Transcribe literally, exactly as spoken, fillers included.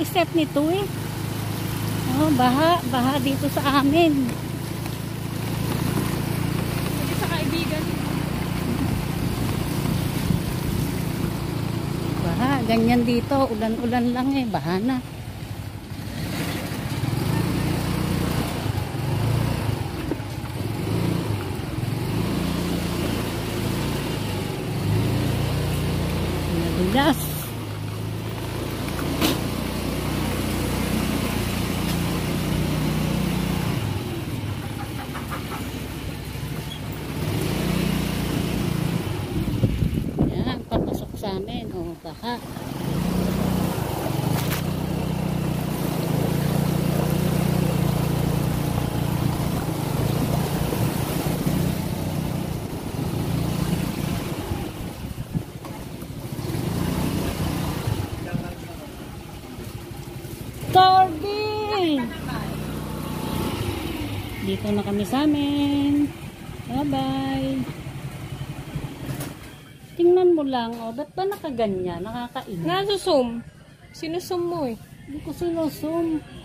step nito eh. Oh, baha, baha dito sa amin. Sabi sa kaibigan. Baha, ganyan dito. Ulan-ulan lang eh, baha na. Nadulas. Yan, papasok sa amin. O, baka. Corby! Dito na kami sa amin. Bye-bye. Tingnan mo lang, oh, ba't ba nakaganyan? Nakakain. Nasusum. Sinusum mo eh. Hindi ko sinusum.